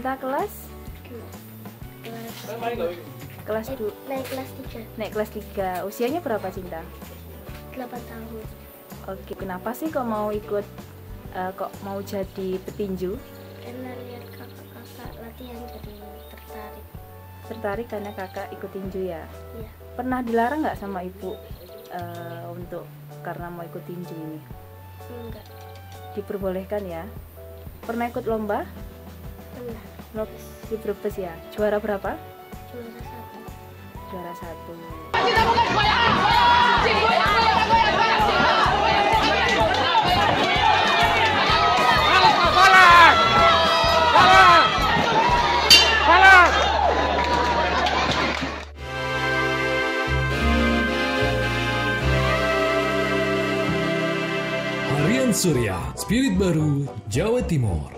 Cinta kelas? Kelas 2. Naik kelas 3. Usianya berapa Cinta? 8 tahun. Oke, kenapa sih kok mau ikut kok mau jadi petinju? Karena lihat kakak-kakak latihan jadi tertarik. Tertarik karena kakak ikut tinju ya? Iya. Pernah dilarang nggak sama ibu untuk karena mau ikut tinju ini? Enggak. Diperbolehkan ya? Pernah ikut lomba? Pernah. Di Brebes ya? Juara berapa? Juara 1. Juara 1. Harian Surya, Spirit Baru, Jawa Timur.